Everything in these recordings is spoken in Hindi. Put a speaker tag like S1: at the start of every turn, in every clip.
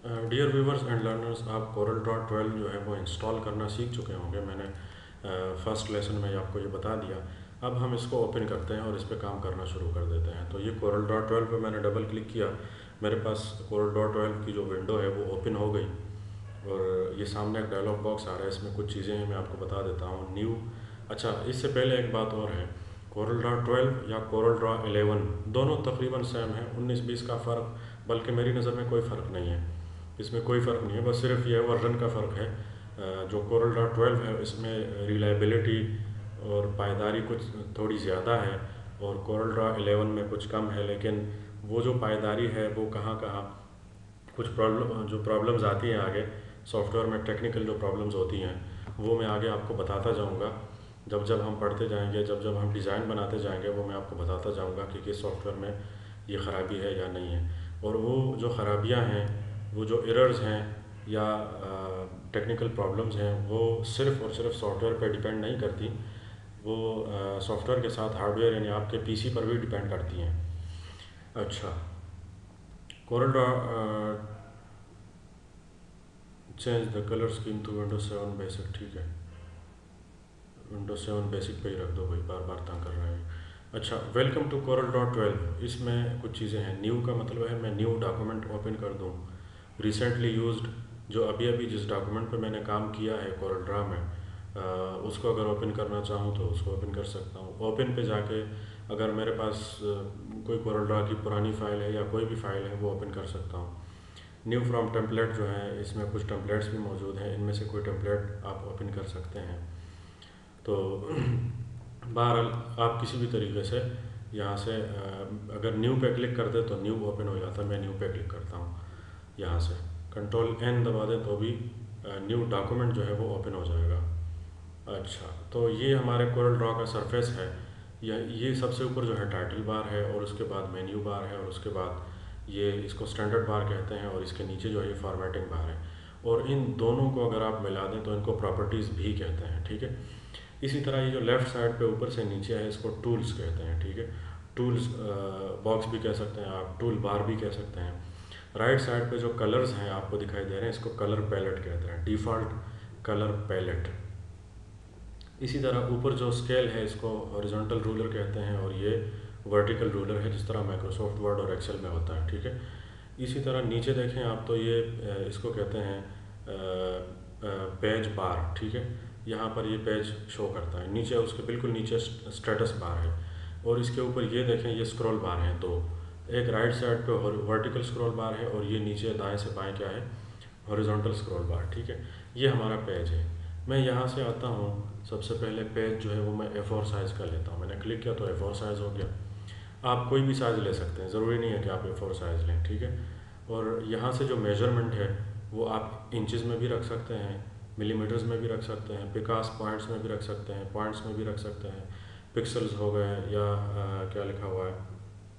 S1: डियर व्यूवर्स एंड लर्नर्स, आप कोरल ड्रॉ 12 जो है वो इंस्टॉल करना सीख चुके होंगे। मैंने फर्स्ट लेसन में आपको ये बता दिया। अब हम इसको ओपन करते हैं और इस पर काम करना शुरू कर देते हैं। तो ये कोरल ड्रॉ 12 पे मैंने डबल क्लिक किया, मेरे पास कोरल ड्रॉ 12 की जो विंडो है वो ओपन हो गई और ये सामने एक डायलॉग बॉक्स आ रहा है। इसमें कुछ चीज़ें हैं, मैं आपको बता देता हूँ। न्यू, अच्छा इससे पहले एक बात और है, कोरल ड्रॉ 12 या कोरल ड्रॉ 11 दोनों तकरीबन सेम है। 19-20 का फ़र्क, बल्कि मेरी नज़र में कोई फ़र्क नहीं है, इसमें कोई फ़र्क नहीं है, बस सिर्फ ये वर्जन का फ़र्क है। जो कोरल ड्रॉ 12 है इसमें रिलायबिलिटी और पायदारी कुछ थोड़ी ज़्यादा है और कोरल ड्रॉ 11 में कुछ कम है। लेकिन वो जो पायदारी है वो कहाँ कहाँ कुछ जो प्रॉब्लम्स आती हैं आगे सॉफ्टवेयर में, टेक्निकल जो प्रॉब्लम्स होती हैं वो मैं आगे आपको बताता जाऊंगा। जब जब हम पढ़ते जाएंगे, जब जब हम डिज़ाइन बनाते जाएंगे, वो मैं आपको बताता जाऊंगा कि किस सॉफ्टवेयर में ये ख़राबी है या नहीं है। और वो जो ख़राबियाँ हैं, वो जो एरर्स हैं या टेक्निकल प्रॉब्लम्स हैं, वो सिर्फ़ और सिर्फ सॉफ्टवेयर पर डिपेंड नहीं करती, वो सॉफ्टवेयर के साथ हार्डवेयर यानी आपके पीसी पर भी डिपेंड करती हैं। अच्छा, CorelDRAW change the colour scheme to Windows 7 basic, ठीक है, विंडोज 7 बेसिक पे ही रख दो भाई, बार बार तंग कर रहा है। अच्छा, वेलकम टू कोरल ड्रॉ 12। इसमें कुछ चीज़ें हैं। न्यू का मतलब है मैं न्यू डॉक्यूमेंट ओपन कर दूँ। रिसेंटली यूज्ड, जो अभी अभी जिस डॉक्यूमेंट पे मैंने काम किया है कोरल ड्रॉ में, उसको अगर ओपन करना चाहूँ तो उसको ओपन कर सकता हूँ। ओपन पे जाके अगर मेरे पास कोई कोरल ड्रॉ की पुरानी फ़ाइल है या कोई भी फ़ाइल है वो ओपन कर सकता हूँ। न्यू फ्रॉम टेम्पलेट जो है, इसमें कुछ टेम्पलेट्स भी मौजूद हैं, इनमें से कोई टेम्पलेट आप ओपन कर सकते हैं। तो बहरहाल आप किसी भी तरीके से यहाँ से अगर न्यू पे क्लिक कर दे तो न्यू ओपन हो जाता है। मैं न्यू पे क्लिक करता हूँ, यहाँ से कंट्रोल एन दबा दें तो भी न्यू डॉक्यूमेंट जो है वो ओपन हो जाएगा। अच्छा, तो ये हमारे कोरल ड्रॉ का सरफेस है। ये सबसे ऊपर जो है टाइटल बार है और उसके बाद मेन्यू बार है और उसके बाद ये इसको स्टैंडर्ड बार कहते हैं और इसके नीचे जो है फॉर्मेटिंग बार है। और इन दोनों को अगर आप मिला दें तो इनको प्रॉपर्टीज़ भी कहते हैं, ठीक है। इसी तरह ये जो लेफ़्ट साइड पे ऊपर से नीचे है इसको टूल्स कहते हैं, ठीक है। टूल्स बॉक्स भी कह सकते हैं आप, टूल बार भी कह सकते हैं। राइट साइड पे जो कलर्स हैं आपको दिखाई दे रहे हैं, इसको कलर पैलेट कहते हैं, डिफ़ॉल्ट कलर पैलेट। इसी तरह ऊपर जो स्केल है इसको हॉरिजॉन्टल रूलर कहते हैं और ये वर्टिकल रूलर है, जिस तरह माइक्रोसॉफ्ट वर्ड और एक्सेल में होता है, ठीक है। इसी तरह नीचे देखें आप तो ये इसको कहते हैं पेज बार, ठीक है। यहाँ पर ये पेज शो करता है, नीचे उसके बिल्कुल नीचे स्टेटस बार है और इसके ऊपर ये देखें ये स्क्रॉल बार हैं दो, एक राइट साइड पे वर्टिकल स्क्रॉल बार है और ये नीचे दाएं से बाएं क्या है, हॉरिजॉन्टल स्क्रॉल बार, ठीक है। ये हमारा पेज है। मैं यहाँ से आता हूँ, सबसे पहले पेज जो है वो मैं A4 साइज़ का लेता हूँ। मैंने क्लिक किया तो A4 साइज़ हो गया। आप कोई भी साइज़ ले सकते हैं, ज़रूरी नहीं है कि आप A4 साइज़ लें, ठीक है। और यहाँ से जो मेजरमेंट है वो आप इंचज़ में भी रख सकते हैं, मिलीमीटर्स में भी रख सकते हैं, पिकास पॉइंट्स में भी रख सकते हैं, पॉइंट्स में भी रख सकते हैं, पिक्सल्स हो गए या क्या लिखा हुआ है,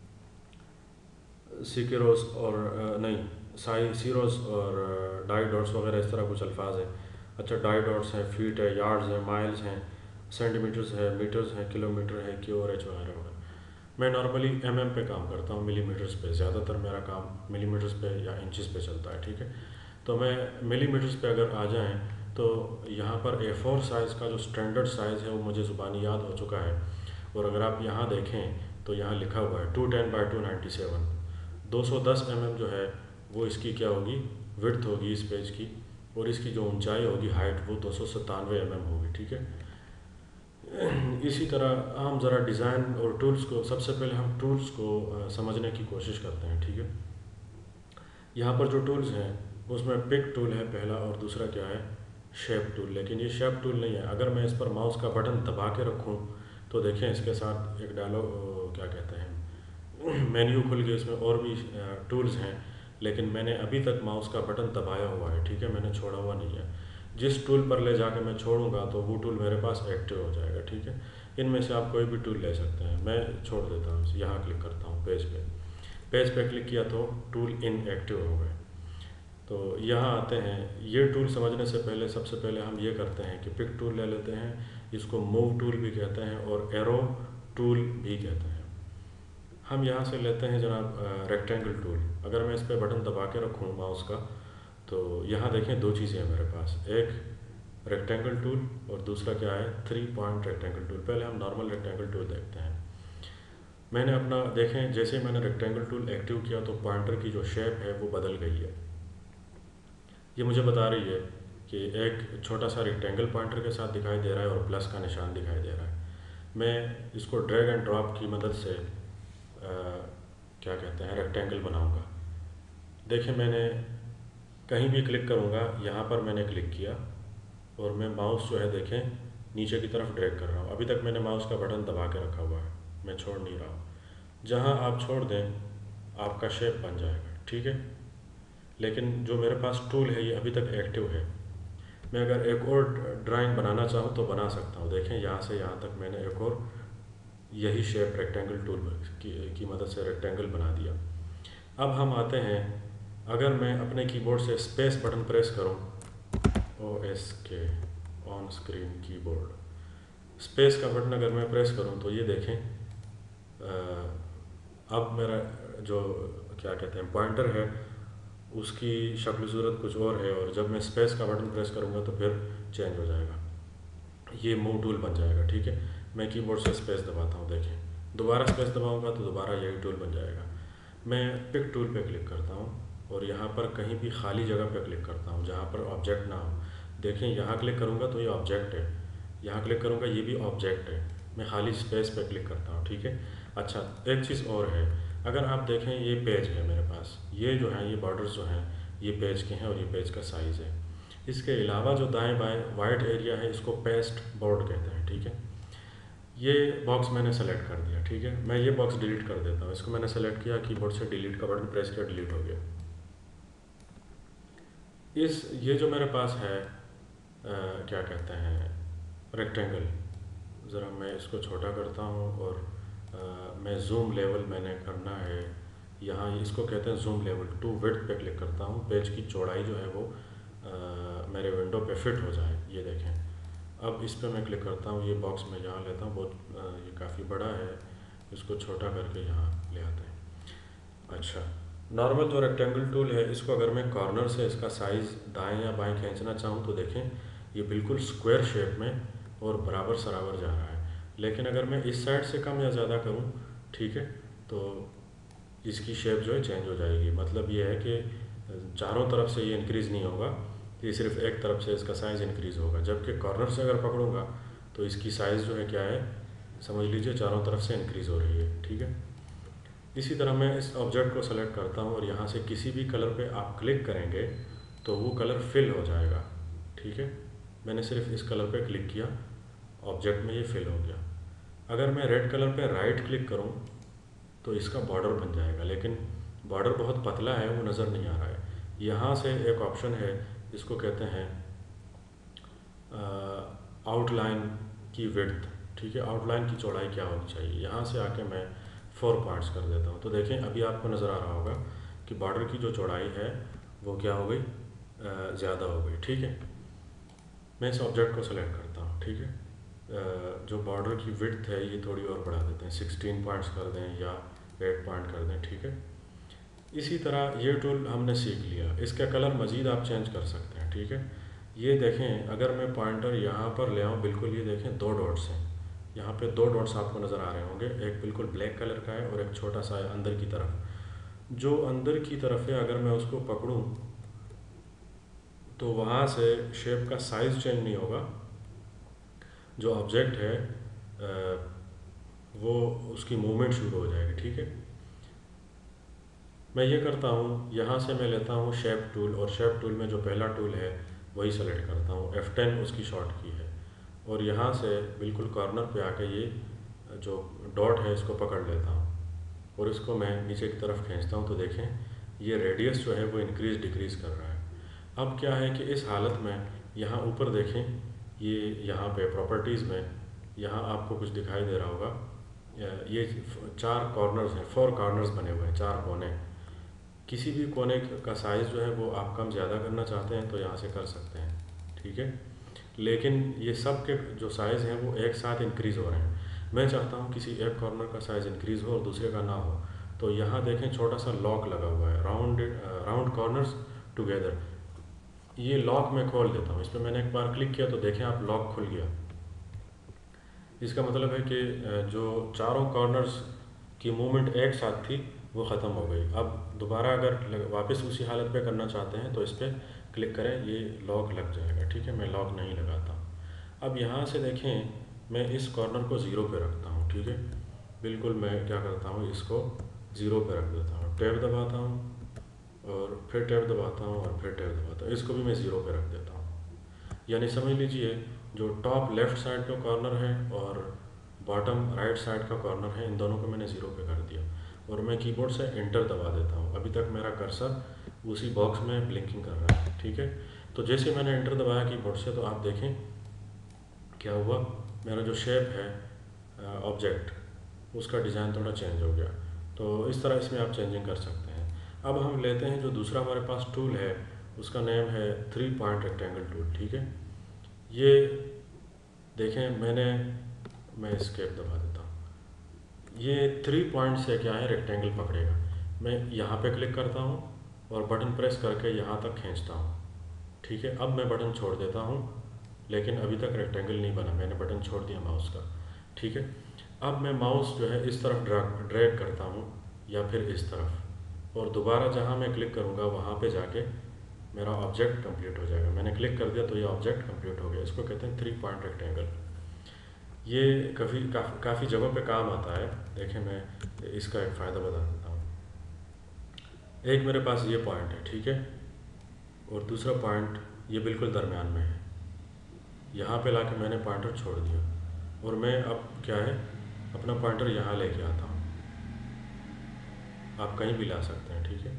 S1: सीरोस और नहीं साई सीरोस और डाई डॉट्स वगैरह, इस तरह कुछ अल्फाज हैं। अच्छा, डाई डॉट्स हैं, फीट है, यार्ड्स हैं, माइल्स हैं, सेंटीमीटर्स है, मीटर्स हैं, किलोमीटर है, QRH वगैरह वगैरह। मैं नॉर्मली mm पे काम करता हूँ, मिलीमीटर्स पे, ज़्यादातर मेरा काम मिलीमीटर्स पे या इंचज़ पे चलता है, ठीक है। तो मैं मिलीमीटर्स पे अगर आ जाएं तो यहाँ पर A4 साइज़ का जो स्टैंडर्ड साइज़ है वो मुझे ज़ुबानी याद हो चुका है। और अगर आप यहाँ देखें तो यहाँ लिखा हुआ है 210/297, 210 mm जो है वो इसकी क्या होगी, विड्थ होगी इस पेज की, और इसकी जो ऊंचाई होगी, हाइट, वो 297 mm होगी, ठीक है। इसी तरह हम ज़रा डिज़ाइन और टूल्स को, सबसे पहले हम टूल्स को समझने की कोशिश करते हैं, ठीक है। यहाँ पर जो टूल्स हैं उसमें पिक टूल है पहला और दूसरा क्या है, शेप टूल। लेकिन ये शेप टूल नहीं है। अगर मैं इस पर माउस का बटन दबा के रखूँ तो देखें इसके साथ एक डायलॉग क्या कहते हैं मेन्यू खुल गया, इसमें और भी टूल्स हैं, लेकिन मैंने अभी तक माउस का बटन दबाया हुआ है, ठीक है, मैंने छोड़ा हुआ नहीं है। जिस टूल पर ले जाकर मैं छोड़ूंगा तो वो टूल मेरे पास एक्टिव हो जाएगा, ठीक है। इनमें से आप कोई भी टूल ले सकते हैं। मैं छोड़ देता हूँ, यहाँ क्लिक करता हूँ पेज पे क्लिक किया तो टूल इनएक्टिव हो गए। तो यहाँ आते हैं, ये टूल समझने से पहले सबसे पहले हम ये करते हैं कि पिक टूल ले लेते हैं, इसको मूव टूल भी कहते हैं और एरो टूल भी कहते हैं। हम यहाँ से लेते हैं जनाब रेक्टेंगल टूल। अगर मैं इस पर बटन दबा के रखूँ माउस का तो यहाँ देखें दो चीज़ें हैं मेरे पास, एक रेक्टेंगल टूल और दूसरा क्या है 3 पॉइंट रेक्टेंगल टूल। पहले हम नॉर्मल रेक्टेंगल टूल देखते हैं। मैंने अपना देखें जैसे मैंने रेक्टेंगल टूल एक्टिव किया तो पॉइंटर की जो शेप है वो बदल गई है। ये मुझे बता रही है कि एक छोटा सा रेक्टेंगल पॉइंटर के साथ दिखाई दे रहा है और प्लस का निशान दिखाई दे रहा है। मैं इसको ड्रैग एंड ड्रॉप की मदद से क्या कहते हैं रेक्टेंगल बनाऊंगा। देखिए मैंने कहीं भी क्लिक करूंगा, यहाँ पर मैंने क्लिक किया और मैं माउस जो है देखें नीचे की तरफ ड्रैग कर रहा हूँ। अभी तक मैंने माउस का बटन दबा के रखा हुआ है, मैं छोड़ नहीं रहा हूँ। जहाँ आप छोड़ दें आपका शेप बन जाएगा, ठीक है। लेकिन जो मेरे पास टूल है ये अभी तक एक्टिव है। मैं अगर एक और ड्राइंग बनाना चाहूँ तो बना सकता हूँ। देखें यहाँ से यहाँ तक मैंने एक और यही शेप रेक्टेंगल टूल की मदद से रेक्टेंगल बना दिया। अब हम आते हैं, अगर मैं अपने कीबोर्ड से स्पेस बटन प्रेस करूं, OSK on screen keyboard, space का बटन अगर मैं प्रेस करूं तो ये देखें अब मेरा जो क्या कहते हैं पॉइंटर है उसकी शक्ल सूरत कुछ और है, और जब मैं स्पेस का बटन प्रेस करूंगा तो फिर चेंज हो जाएगा, ये मूव टूल बन जाएगा, ठीक है। मैं कीबोर्ड से स्पेस दबाता हूँ, देखें दोबारा स्पेस दबाऊंगा तो दोबारा यही टूल बन जाएगा। मैं पिक टूल पे क्लिक करता हूँ और यहाँ पर कहीं भी खाली जगह पे क्लिक करता हूँ जहाँ पर ऑब्जेक्ट ना हो। देखें यहाँ क्लिक करूँगा तो ये ऑब्जेक्ट है, यहाँ क्लिक करूँगा ये भी ऑब्जेक्ट है। मैं खाली स्पेस पे क्लिक करता हूँ, ठीक है। अच्छा एक चीज़ और है, अगर आप देखें ये पेज है मेरे पास, ये जो है ये बॉर्डर्स जो हैं ये पेज के हैं और ये पेज का साइज़ है। इसके अलावा जो दाएं बाएं वाइट एरिया है इसको पेस्ट बोर्ड कहते हैं, ठीक है। ये बॉक्स मैंने सेलेक्ट कर दिया, ठीक है। मैं ये बॉक्स डिलीट कर देता हूँ, इसको मैंने सेलेक्ट किया, कीबोर्ड से डिलीट का बटन प्रेस किया, डिलीट हो गया। ये जो मेरे पास है क्या कहते हैं रेक्टेंगल, ज़रा मैं इसको छोटा करता हूँ और मैं जूम लेवल मैंने करना है यहाँ, इसको कहते हैं जूम लेवल। टू विड्थ पे क्लिक करता हूँ, पेज की चौड़ाई जो है वो मेरे विंडो पे फिट हो जाए, ये देखें। अब इस पर मैं क्लिक करता हूँ, ये बॉक्स मैं यहाँ लेता हूँ, बहुत ये काफ़ी बड़ा है, इसको छोटा करके यहाँ ले आते हैं। अच्छा नॉर्मल जो रेक्टेंगल टूल है इसको अगर मैं कॉर्नर से इसका साइज़ दाएं या बाएं खींचना चाहूँ तो देखें ये बिल्कुल स्क्वायर शेप में और बराबर सराबर जा रहा है। लेकिन अगर मैं इस साइड से कम या ज़्यादा करूँ, ठीक है, तो इसकी शेप जो है चेंज हो जाएगी। मतलब ये है कि चारों तरफ से ये इंक्रीज़ नहीं होगा, ये सिर्फ एक तरफ से इसका साइज़ इंक्रीज़ होगा। जबकि कॉर्नर से अगर पकड़ूंगा तो इसकी साइज़ जो है क्या है, समझ लीजिए चारों तरफ से इंक्रीज़ हो रही है, ठीक है। इसी तरह मैं इस ऑब्जेक्ट को सेलेक्ट करता हूँ और यहाँ से किसी भी कलर पे आप क्लिक करेंगे तो वो कलर फिल हो जाएगा, ठीक है। मैंने सिर्फ इस कलर पे क्लिक किया, ऑब्जेक्ट में ये फिल हो गया। अगर मैं रेड कलर पे राइट क्लिक करूँ तो इसका बॉर्डर बन जाएगा, लेकिन बॉर्डर बहुत पतला है, वो नज़र नहीं आ रहा है। यहाँ से एक ऑप्शन है जिसको कहते हैं आउटलाइन की विड्थ, ठीक है, आउटलाइन की चौड़ाई क्या होनी चाहिए। यहाँ से आके मैं 4 पॉइंट्स कर देता हूँ, तो देखें अभी आपको नज़र आ रहा होगा कि बॉर्डर की जो चौड़ाई है वो क्या हो गई, ज़्यादा हो गई, ठीक है। मैं इस ऑब्जेक्ट को सेलेक्ट करता हूँ, ठीक है। जो बॉर्डर की विड्थ है ये थोड़ी और बढ़ा देते हैं, 16 पॉइंट्स कर दें या 8 पॉइंट कर दें, ठीक है। इसी तरह ये टूल हमने सीख लिया, इसका कलर मज़ीद आप चेंज कर सकते हैं, ठीक है। ये देखें अगर मैं पॉइंटर यहाँ पर ले आऊँ, बिल्कुल ये देखें 2 डॉट्स हैं, यहाँ पे 2 डॉट्स आपको नज़र आ रहे होंगे, एक बिल्कुल ब्लैक कलर का है और एक छोटा सा है अंदर की तरफ। जो अंदर की तरफ है अगर मैं उसको पकड़ूँ तो वहाँ से शेप का साइज़ चेंज नहीं होगा, जो ऑब्जेक्ट है वो उसकी मूवमेंट शुरू हो जाएगी, ठीक है। मैं ये करता हूँ, यहाँ से मैं लेता हूँ शेप टूल और शेप टूल में जो पहला टूल है वही सेलेक्ट करता हूँ, F10 उसकी शॉर्ट की है, और यहाँ से बिल्कुल कॉर्नर पे आके ये जो डॉट है इसको पकड़ लेता हूँ और इसको मैं नीचे की तरफ खींचता हूँ, तो देखें ये रेडियस जो है वो इंक्रीज़ डिक्रीज़ कर रहा है। अब क्या है कि इस हालत में यहाँ ऊपर देखें, ये यहाँ पे प्रॉपर्टीज़ में यहाँ आपको कुछ दिखाई दे रहा होगा, ये 4 कॉर्नर्स हैं, 4 कॉर्नर्स बने हुए हैं, 4 कोने। किसी भी कोने का साइज़ जो है वो आप कम ज़्यादा करना चाहते हैं तो यहाँ से कर सकते हैं, ठीक है। लेकिन ये सब के जो साइज़ हैं वो एक साथ इंक्रीज़ हो रहे हैं। मैं चाहता हूँ किसी एक कॉर्नर का साइज़ इंक्रीज़ हो और दूसरे का ना हो, तो यहाँ देखें छोटा सा लॉक लगा हुआ है, राउंड कॉर्नर्स टुगेदर। ये लॉक मैं खोल देता हूँ। इस पर मैंने एक बार क्लिक किया तो देखें आप, लॉक खुल गया। इसका मतलब है कि जो चारों कॉर्नर्स की मूवमेंट एक साथ थी वो ख़त्म हो गई। अब दोबारा अगर वापस उसी हालत पे करना चाहते हैं तो इस पर क्लिक करें, ये लॉक लग जाएगा। ठीक है, मैं लॉक नहीं लगाता। अब यहाँ से देखें, मैं इस कॉर्नर को ज़ीरो पे रखता हूँ। ठीक है, बिल्कुल मैं क्या करता हूँ, इसको ज़ीरो पे रख देता हूँ, टैब दबाता हूँ और फिर टैब दबाता हूँ और फिर टैब दबाता हूँ, इसको भी मैं ज़ीरो पे रख देता हूँ। यानी समझ लीजिए जो टॉप लेफ़्ट साइड का कॉर्नर है और बॉटम राइट साइड का कॉर्नर है, इन दोनों को मैंने ज़ीरो पे कर दिया और मैं कीबोर्ड से एंटर दबा देता हूँ। अभी तक मेरा कर्सर उसी बॉक्स में ब्लिंकिंग कर रहा है। ठीक है, तो जैसे मैंने एंटर दबाया कीबोर्ड से तो आप देखें क्या हुआ, मेरा जो शेप है ऑब्जेक्ट, उसका डिज़ाइन थोड़ा चेंज हो गया। तो इस तरह इसमें आप चेंजिंग कर सकते हैं। अब हम लेते हैं जो दूसरा हमारे पास टूल है, उसका नेम है 3 पॉइंट रेक्टेंगल टूल। ठीक है, ये देखें मैं एस्केप दबा देता हूँ। ये 3 पॉइंट से क्या है, रेक्टेंगल पकड़ेगा। मैं यहाँ पे क्लिक करता हूँ और बटन प्रेस करके यहाँ तक खींचता हूँ। ठीक है, अब मैं बटन छोड़ देता हूँ, लेकिन अभी तक रेक्टेंगल नहीं बना, मैंने बटन छोड़ दिया माउस का। ठीक है, अब मैं माउस जो है इस तरफ ड्रैग करता हूँ या फिर इस तरफ, और दोबारा जहाँ मैं क्लिक करूँगा वहाँ पे जाके मेरा ऑब्जेक्ट कंप्लीट हो जाएगा। मैंने क्लिक कर दिया तो ये ऑब्जेक्ट कंप्लीट हो गया। इसको कहते हैं 3 पॉइंट रेक्टेंगल। ये काफ़ी जगहों पे काम आता है। देखें, मैं इसका एक फ़ायदा बता देता हूँ। एक मेरे पास ये पॉइंट है, ठीक है, और दूसरा पॉइंट ये बिल्कुल दरमियान में है। यहाँ पे लाके मैंने पॉइंटर छोड़ दिया और मैं अब क्या है, अपना पॉइंटर यहाँ लेके आता हूँ। आप कहीं भी ला सकते हैं। ठीक है,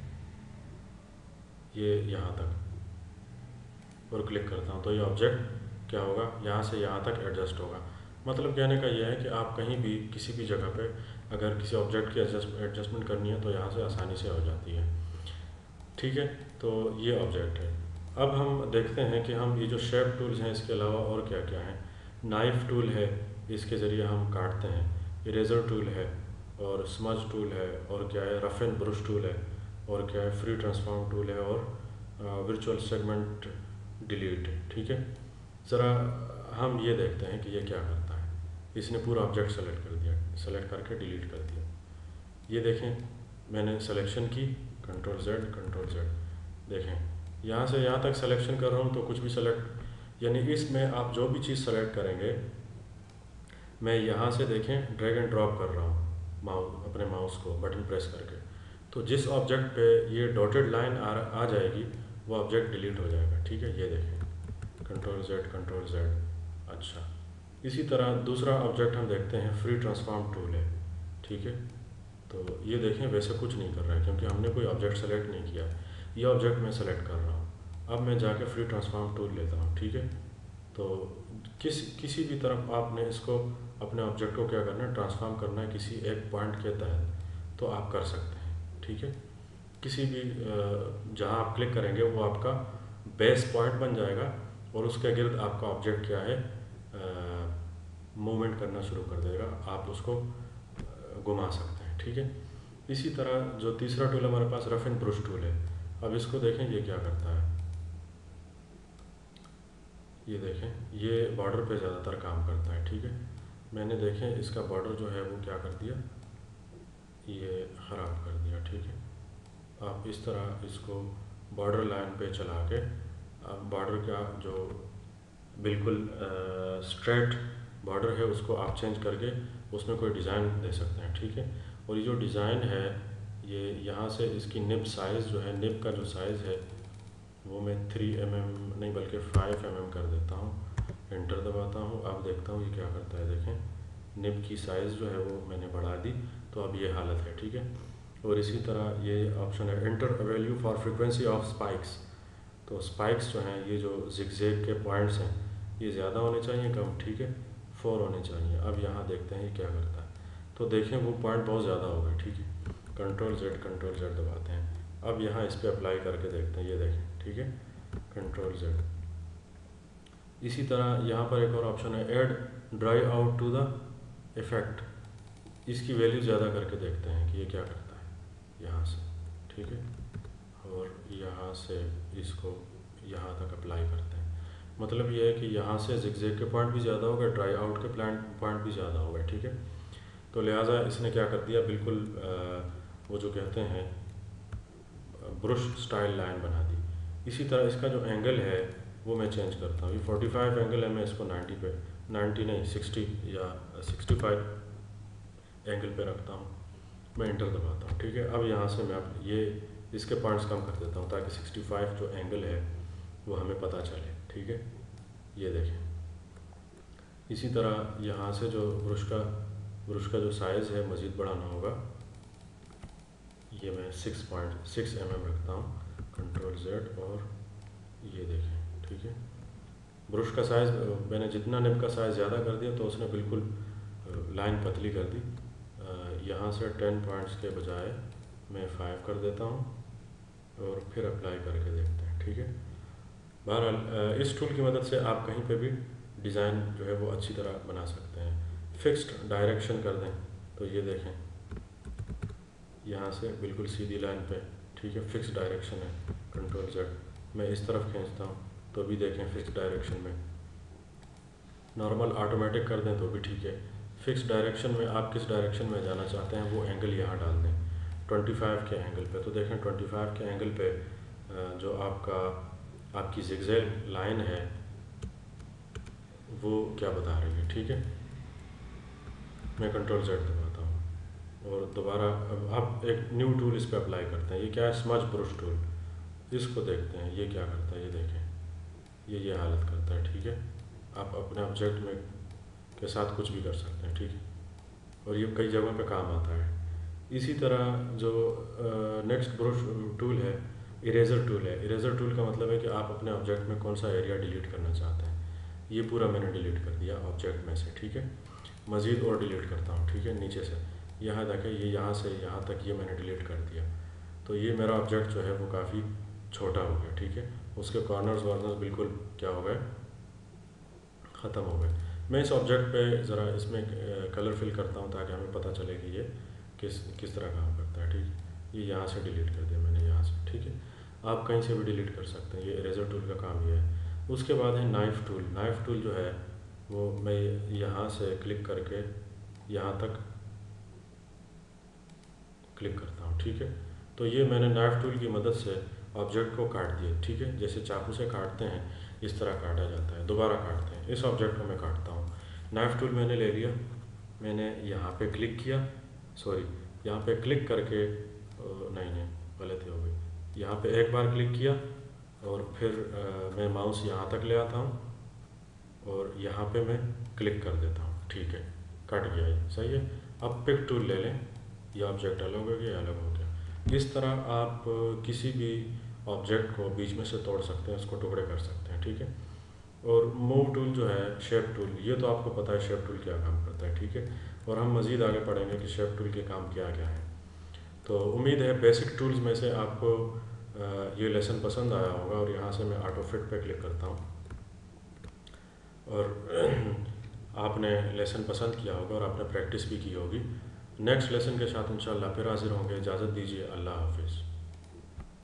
S1: ये यहाँ तक और क्लिक करता हूँ तो ये ऑब्जेक्ट क्या होगा, यहाँ से यहाँ तक एडजस्ट होगा। मतलब कहने का ये है कि आप कहीं भी किसी भी जगह पे अगर किसी ऑब्जेक्ट की एडजस्टमेंट करनी है तो यहाँ से आसानी से हो जाती है। ठीक है, तो ये ऑब्जेक्ट है। अब हम देखते हैं कि हम ये जो शेप टूल्स हैं इसके अलावा और क्या क्या हैं। नाइफ टूल है, इसके ज़रिए हम काटते हैं। इरेज़र टूल है और स्मज टूल है, और क्या है, रफ एंड ब्रश टूल है, और क्या है, फ्री ट्रांसफॉर्म टूल है, और वर्चुअल सेगमेंट डिलीट। ठीक है, ज़रा हम ये देखते हैं कि ये क्या करता है। इसने पूरा ऑब्जेक्ट सेलेक्ट कर दिया, सेलेक्ट करके डिलीट कर दिया। ये देखें, मैंने सिलेक्शन की, कंट्रोल जेड, देखें यहाँ से यहाँ तक सिलेक्शन कर रहा हूँ तो कुछ भी सेलेक्ट, यानी इसमें आप जो भी चीज़ सेलेक्ट करेंगे, मैं यहाँ से देखें ड्रैग एंड ड्रॉप कर रहा हूँ अपने माउस को बटन प्रेस करके, तो जिस ऑब्जेक्ट पे ये डॉटेड लाइन आ जाएगी वो ऑब्जेक्ट डिलीट हो जाएगा। ठीक है, ये देखें कंट्रोल जेड। अच्छा, इसी तरह दूसरा ऑब्जेक्ट हम देखते हैं, फ्री ट्रांसफॉर्म टूल है। ठीक है, तो ये देखें वैसे कुछ नहीं कर रहा है क्योंकि हमने कोई ऑब्जेक्ट सेलेक्ट नहीं किया। ये ऑब्जेक्ट मैं सेलेक्ट कर रहा हूँ। अब मैं जाके फ्री ट्रांसफॉर्म टूल लेता हूँ। ठीक है, तो किसी भी तरफ आपने इसको अपने ऑब्जेक्ट को क्या करना है, ट्रांसफॉर्म करना है किसी एक पॉइंट के तहत, तो आप कर सकते हैं। ठीक है, किसी भी जहाँ आप क्लिक करेंगे वो आपका बेस पॉइंट बन जाएगा और उसके गिर्द आपका ऑब्जेक्ट क्या है, मूवमेंट करना शुरू कर देगा। आप उसको घुमा सकते हैं। ठीक है, इसी तरह जो तीसरा टूल हमारे पास रफ एंड ब्रश टूल है। अब इसको देखें ये क्या करता है। ये देखें, ये बॉर्डर पे ज़्यादातर काम करता है। ठीक है, मैंने देखें इसका बॉर्डर जो है वो क्या कर दिया, ये ख़राब कर दिया। ठीक है, आप इस तरह इसको बॉर्डर लाइन पे चला के आप बॉर्डर का जो बिल्कुल स्ट्रेट बॉर्डर है उसको आप चेंज करके उसमें कोई डिज़ाइन दे सकते हैं। ठीक है, और ये जो डिज़ाइन है, ये यहाँ से इसकी निब साइज़ जो है, निब का जो साइज़ है वो मैं 3 mm नहीं बल्कि 5 mm कर देता हूँ। एंटर दबाता हूँ, अब देखता हूँ ये क्या करता है। देखें, निब की साइज़ जो है वो मैंने बढ़ा दी, तो अब ये हालत है। ठीक है, और इसी तरह ये ऑप्शन है enter a value for frequency of spikes. तो स्पाइक्स जो हैं, ये जो जिगजैग के पॉइंट्स हैं, ये ज़्यादा होने चाहिए कम। ठीक है, 4 होने चाहिए। अब यहाँ देखते हैं ये क्या करता है। तो देखें वो पॉइंट बहुत ज़्यादा हो गए। ठीक है, कंट्रोल जेड दबाते हैं। अब यहाँ इस पर अप्लाई करके देखते हैं, ये देखें। ठीक है, कंट्रोल जेड। इसी तरह यहाँ पर एक और ऑप्शन है add dry out to the effect. इसकी वैल्यू ज़्यादा करके देखते हैं कि ये क्या करता है यहाँ से। ठीक है, और यहाँ से इसको यहाँ तक अप्लाई करते हैं। मतलब ये है कि यहाँ से जिगजैग के पॉइंट भी ज़्यादा होगा, ड्राई आउट के पॉइंट भी ज़्यादा होगा, ठीक है। तो लिहाजा इसने क्या कर दिया, बिल्कुल वो जो कहते हैं ब्रश स्टाइल लाइन बना दी। इसी तरह इसका जो एंगल है वो मैं चेंज करता हूँ। ये 45 एंगल है, मैं इसको 90 पे, 90 नहीं 60 या 65 एंगल पे रखता हूँ। मैं इंटर दबाता हूँ, ठीक है। अब यहाँ से मैं अब ये इसके पॉइंट्स कम कर देता हूँ ताकि 65 जो एंगल है वो हमें पता चले, ठीक है। ये देखें। इसी तरह यहाँ से जो ब्रश का जो साइज़ है मज़ीद बढ़ाना होगा। ये मैं 6.6 mm रखता हूँ, कंट्रोल Z, और ये देखें, ठीक है। ब्रश का साइज़ मैंने जितना निब का साइज़ ज़्यादा कर दिया तो उसने बिल्कुल लाइन पतली कर दी। यहाँ से 10 पॉइंट्स के बजाय मैं 5 कर देता हूँ और फिर अप्लाई करके देखते हैं, ठीक है। बहरहाल इस टूल की मदद से आप कहीं पे भी डिज़ाइन जो है वो अच्छी तरह बना सकते हैं। फिक्स्ड डायरेक्शन कर दें तो ये देखें, यहाँ से बिल्कुल सीधी लाइन पे, ठीक है, फिक्स डायरेक्शन है, कंट्रोल Z। मैं इस तरफ खींचता हूँ तो भी देखें फिक्स डायरेक्शन में। नॉर्मल ऑटोमेटिक कर दें तो भी ठीक है। फिक्स डायरेक्शन में आप किस डायरेक्शन में जाना चाहते हैं वो एंगल यहाँ डाल दें 25 के एंगल पे। तो देखें 25 के एंगल पे जो आपकी जिगजैग लाइन है वो क्या बता रही है, ठीक है। मैं कंट्रोल Z दबाता हूँ और दोबारा अब एक न्यू टूल इस पर अप्लाई करते हैं। ये क्या है, स्मज ब्रश टूल। इसको देखते हैं ये क्या करता है। ये देखें, ये हालत करता है, ठीक है। आप अपने ऑब्जेक्ट में के साथ कुछ भी कर सकते हैं, ठीक है, और ये कई जगहों पे काम आता है। इसी तरह जो नेक्स्ट ब्रश टूल है, इरेज़र टूल है। इरेज़र टूल का मतलब है कि आप अपने ऑब्जेक्ट में कौन सा एरिया डिलीट करना चाहते हैं। ये पूरा मैंने डिलीट कर दिया ऑब्जेक्ट में से, ठीक है। मज़ीद और डिलीट करता हूँ, ठीक है, नीचे से। यहाँ देखें, ये यहाँ से यहाँ तक ये मैंने डिलीट कर दिया। तो ये मेरा ऑब्जेक्ट जो है वो काफ़ी छोटा हो गया, ठीक है। उसके कॉर्नर्स वार्नर्स बिल्कुल क्या हो गए, ख़त्म हो गए। मैं इस ऑब्जेक्ट पे ज़रा इसमें कलर फिल करता हूँ ताकि हमें पता चले कि ये किस तरह काम करता है, ठीक है। ये यहाँ से डिलीट कर दिया मैंने, यहाँ से, ठीक है। आप कहीं से भी डिलीट कर सकते हैं। ये इरेज़र टूल का काम ये है। उसके बाद है नाइफ़ टूल। नाइफ़ टूल जो है वो मैं यहाँ से क्लिक करके यहाँ तक क्लिक करता हूँ, ठीक है। तो ये मैंने नाइफ़ टूल की मदद से ऑब्जेक्ट को काट दिया, ठीक है। जैसे चाकू से काटते हैं इस तरह काटा जाता है, दोबारा काटते हैं। इस ऑब्जेक्ट को मैं काटता हूँ। नाइफ़ टूल मैंने ले लिया, मैंने यहाँ पे क्लिक किया, सॉरी यहाँ पे क्लिक करके नहीं गलती हो गई। यहाँ पे एक बार क्लिक किया और फिर मैं माउस यहाँ तक ले आता हूँ और यहाँ पे मैं क्लिक कर देता हूँ, ठीक है, कट गया, ये सही है। अब पिक टूल ले लें, ये ऑब्जेक्ट अलग हो गया, अलग हो गया। इस तरह आप किसी भी ऑब्जेक्ट को बीच में से तोड़ सकते हैं, उसको टुकड़े कर सकते हैं, ठीक है। और मूव टूल जो है, शेप टूल, ये तो आपको पता है शेप टूल क्या काम करता है, ठीक है। और हम मज़ीद आगे पढ़ेंगे कि शेप टूल के काम क्या क्या है। तो उम्मीद है बेसिक टूल्स में से आपको ये लेसन पसंद आया होगा। और यहाँ से मैं ऑटो फिट पे क्लिक करता हूँ और आपने लेसन पसंद किया होगा और आपने प्रैक्टिस भी की होगी। नेक्स्ट लेसन के साथ इंशाल्लाह फिर हाजिर होंगे। इजाज़त दीजिए, अल्लाह हाफिज़।